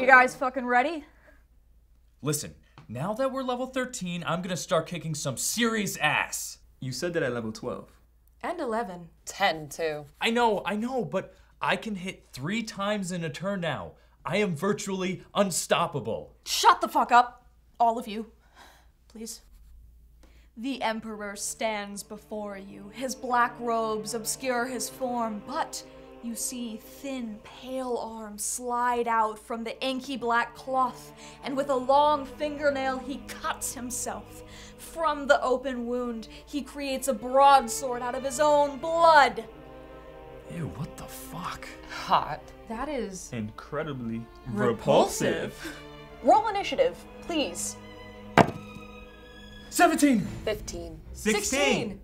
guys fucking ready? Listen, now that we're level 13, I'm gonna start kicking some serious ass. You said that at level 12. And 11. 10, too. I know, but I can hit 3 times in a turn now. I am virtually unstoppable. Shut the fuck up, all of you. Please. The Emperor stands before you. His black robes obscure his form, but you see thin, pale arms slide out from the inky black cloth, and with a long fingernail he cuts himself. From the open wound, he creates a broadsword out of his own blood. Ew, what the fuck? Hot. That is Incredibly repulsive. Roll initiative, please. 17! 15. 16.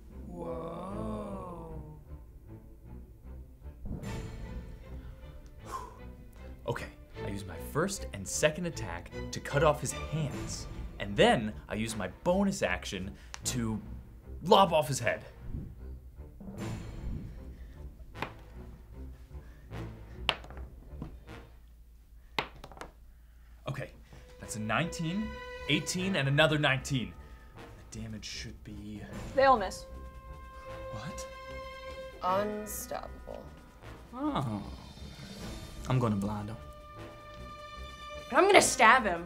Okay, I use my first and second attack to cut off his hands. And then I use my bonus action to lob off his head. Okay, that's a 19, 18, and another 19. The damage should be... They all miss. What? Unstoppable. Oh. I'm gonna blind him. I'm gonna stab him.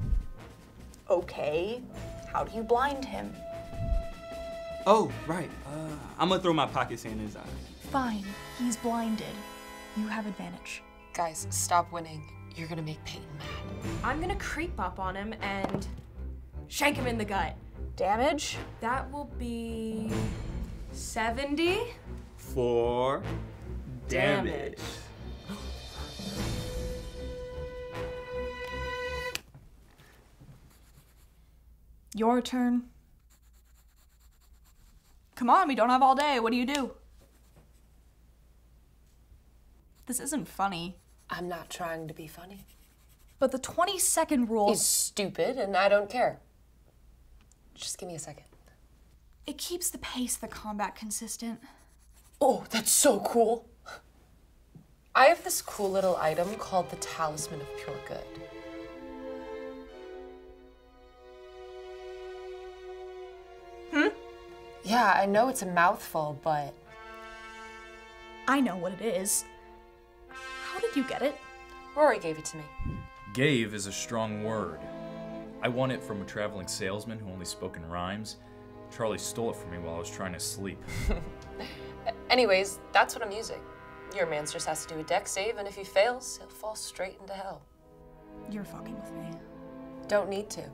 Okay, how do you blind him? Oh, right. I'm gonna throw my pocket sand in his eyes. Fine, he's blinded. You have advantage. Guys, stop winning. You're gonna make Peyton mad. I'm gonna creep up on him and shank him in the gut. Damage? That will be 70. 4 damage. Your turn. Come on, we don't have all day. What do you do? This isn't funny. I'm not trying to be funny. But the 20-second rule... He's stupid, and I don't care. Just give me a second. It keeps the pace of the combat consistent. Oh, that's so cool. I have this cool little item called the Talisman of Pure Good. Yeah, I know it's a mouthful, but... I know what it is. How did you get it? Rory gave it to me. Gave is a strong word. I won it from a traveling salesman who only spoke in rhymes. Charlie stole it from me while I was trying to sleep. Anyways, that's what I'm using. Your man just has to do a deck save, and if he fails, he'll fall straight into hell. You're fucking with me. Don't need to.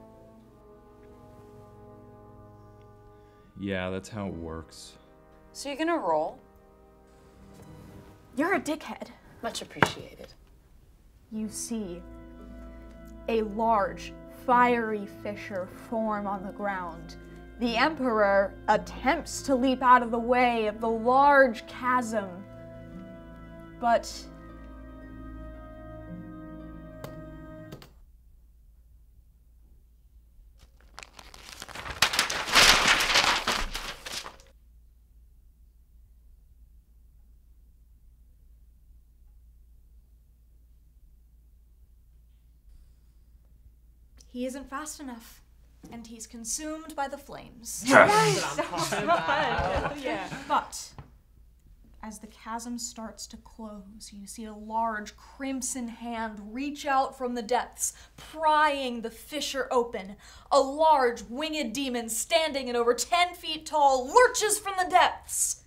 Yeah, that's how it works. So you're gonna roll? You're a dickhead. Much appreciated. You see a large, fiery fissure form on the ground. The Emperor attempts to leap out of the way of the large chasm, but he isn't fast enough, and he's consumed by the flames. Yeah. But as the chasm starts to close, you see a large crimson hand reach out from the depths, prying the fissure open. A large winged demon standing at over 10 feet tall lurches from the depths.